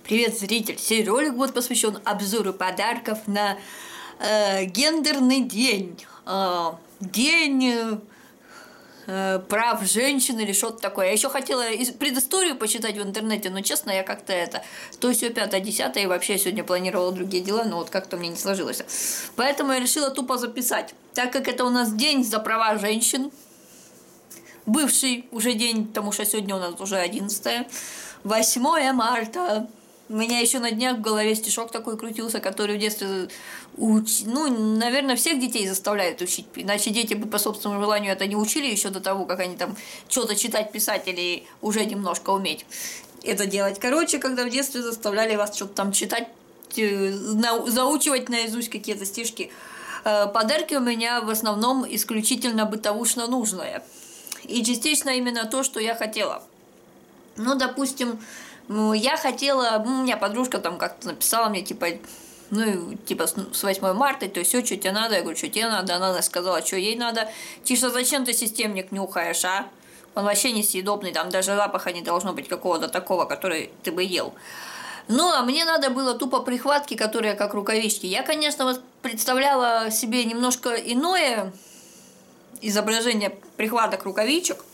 Привет, зритель! Сей ролик будет посвящен обзору подарков на гендерный день. День прав женщин или что-то такое. Я еще хотела предысторию почитать в интернете, но, честно, я как-то то все 5-10, и вообще сегодня планировала другие дела, но вот как-то мне не сложилось. Поэтому я решила тупо записать. Так как это у нас день за права женщин, бывший уже день, потому что сегодня у нас уже 11 8 марта. У меня еще на днях в голове стишок такой крутился, который в детстве, наверное, всех детей заставляют учить. Иначе дети бы по собственному желанию это не учили еще до того, как они там что-то читать, писать или уже немножко уметь это делать. Короче, когда в детстве заставляли вас что-то там читать, заучивать наизусть какие-то стишки, подарки у меня в основном исключительно бытовушно нужное. И частично именно то, что я хотела. Ну, допустим, я хотела, у меня подружка там как-то написала мне, типа, с 8 марта, то есть все, что тебе надо, я говорю, что тебе надо, она сказала, что ей надо, тише, зачем ты системник нюхаешь, а? Он вообще несъедобный, там даже запаха не должно быть какого-то такого, который ты бы ел. Ну, а мне надо было тупо прихватки, которые как рукавички. Я, конечно, представляла себе немножко иное изображение прихваток рукавичек,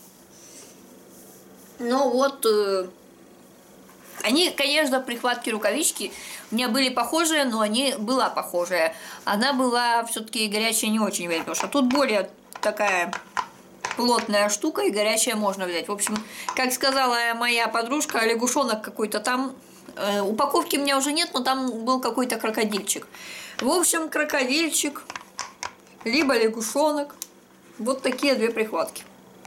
но вот... Они, конечно, прихватки рукавички у меня были похожие, но была похожая. Она была все-таки горячая не очень, потому что тут более такая плотная штука, и горячая можно взять. В общем, как сказала моя подружка, лягушонок какой-то там. Упаковки у меня уже нет, но там был какой-то крокодильчик. В общем, крокодильчик, либо лягушонок. Вот такие две прихватки.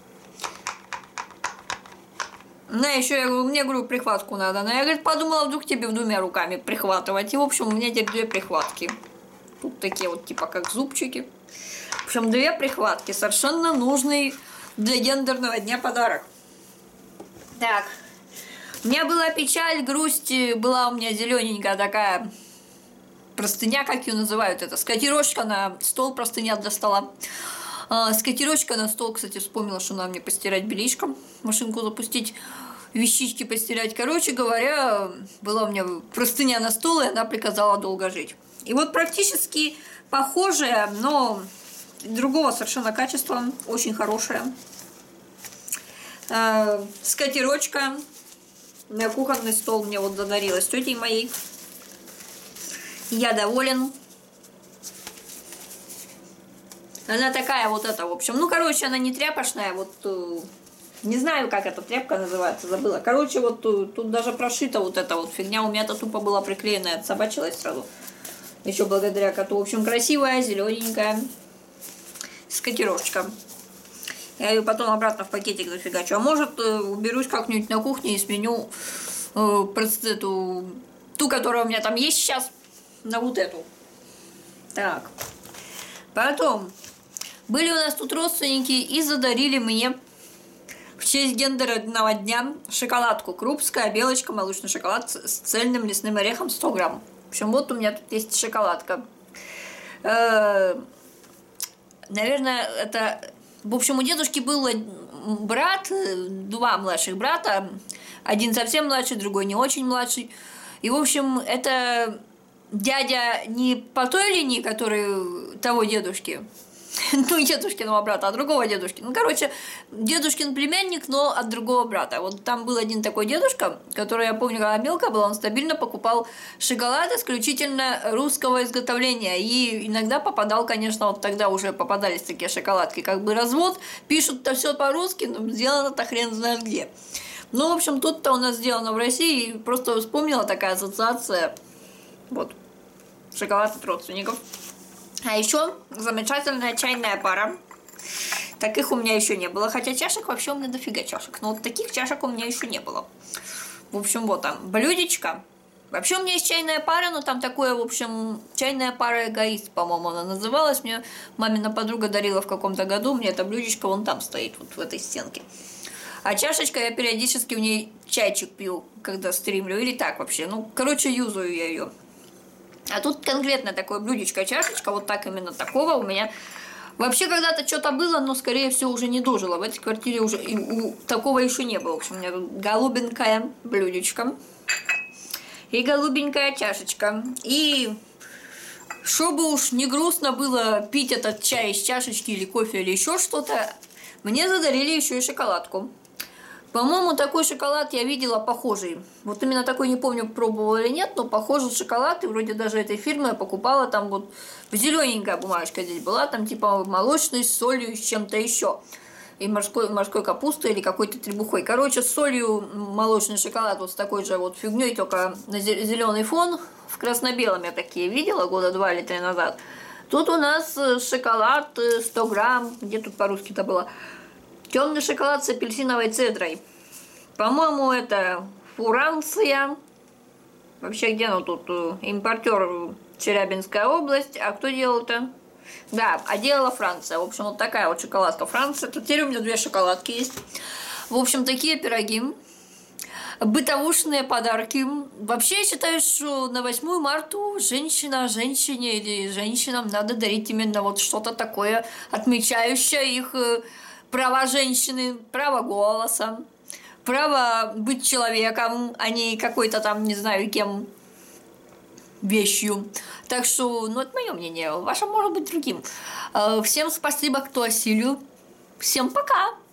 Я говорю, мне, прихватку надо. Я, говорит, подумала, вдруг тебе двумя руками прихватывать. И, в общем, у меня теперь две прихватки. Тут такие вот, типа, как зубчики. В общем, две прихватки. Совершенно нужный для гендерного дня подарок. Так. У меня была печаль, грусть. Была у меня зелененькая такая простыня, как ее называют это. Скатерточка на стол, простыня для стола. Скатерточка на стол, кстати, вспомнила, что надо мне постирать бельишко, машинку запустить, вещички постирать. Короче говоря, была у меня простыня на стол, и она приказала долго жить. И вот практически похожая, но другого совершенно качества, очень хорошая. Скатерточка на кухонный стол мне вот задарилась тетей моей. Я доволен. Она такая вот эта, в общем. Ну, короче, она не тряпочная, вот... Не знаю, как эта тряпка называется, забыла. Короче, вот тут даже прошита вот эта вот фигня. У меня-то тупо была приклеенная, отсобачилась сразу. Еще благодаря коту. В общем, красивая, зелененькая скатерточка. Я ее потом обратно в пакетик зафигачу. А может, уберусь как-нибудь на кухне и сменю ту, которая у меня там есть сейчас, на вот эту. Так. Потом... Были у нас тут родственники и задарили мне в честь гендерного дня шоколадку. Крупская, белочка, молочный шоколад с цельным лесным орехом 100 грамм. В общем, вот у меня тут есть шоколадка. Наверное, это... В общем, у дедушки был брат, два младших брата. Один совсем младший, другой не очень младший. И, в общем, это дядя не по той линии, который того дедушки... Ну, не дедушкиного брата, а другого дедушки. Ну, короче, дедушкин племянник, но от другого брата. Вот там был один такой дедушка, который, я помню, когда мелкая была, он стабильно покупал шоколад исключительно русского изготовления. И иногда попадал, конечно, вот тогда уже попадались такие шоколадки, как бы развод. Пишут-то все по-русски, но сделано-то хрен знает где. Ну, в общем, тут-то у нас сделано в России. И просто вспомнила такая ассоциация. Вот. Шоколад от родственников. А еще замечательная чайная пара. Таких у меня еще не было. Хотя чашек вообще у меня дофига чашек. Но вот таких чашек у меня еще не было. В общем, вот там блюдечко. Вообще у меня есть чайная пара, но там такое, в общем, чайная пара эгоист, по-моему, она называлась. Мне мамина подруга дарила в каком-то году. Мне это блюдечко вон там стоит, вот в этой стенке. А чашечка, я периодически в ней чайчик пью, когда стримлю. Или так вообще. Ну, короче, юзаю я ее. А тут конкретно такое блюдечко-чашечка, вот так именно такого у меня. Вообще когда-то что-то было, но, скорее всего, уже не дожило. В этой квартире уже такого еще не было. В общем, у меня тут голубенькое блюдечко. и голубенькая чашечка. И чтобы уж не грустно было пить этот чай из чашечки или кофе или еще что-то, мне задарили еще и шоколадку. По-моему, такой шоколад я видела похожий. Вот именно такой, не помню, пробовала или нет, но похожий шоколад, и вроде даже этой фирмы я покупала, там вот зелененькая бумажка здесь была, там типа молочный с солью и с чем-то еще. И морской капустой или какой-то требухой. Короче, с солью молочный шоколад вот с такой же вот фигней, только на зеленый фон. В красно-белом я такие видела года 2 или 3 назад. Тут у нас шоколад 100 грамм, где тут по-русски-то было? Темный шоколад с апельсиновой цедрой. По-моему, это Франция. Вообще, где оно тут? Импортер Челябинская область. А кто делал-то? Да, а делала Франция. В общем, вот такая вот шоколадка Франция. Тут теперь у меня 2 шоколадки есть. В общем, такие пироги. Бытовушные подарки. Вообще, я считаю, что на 8 марта женщине или женщинам надо дарить именно вот что-то такое, отмечающее их права женщины, право голоса, право быть человеком, а не какой-то там, не знаю, кем, вещью. Так что, ну, это мое мнение. Ваше может быть другим. Всем спасибо, кто осилил. Всем пока!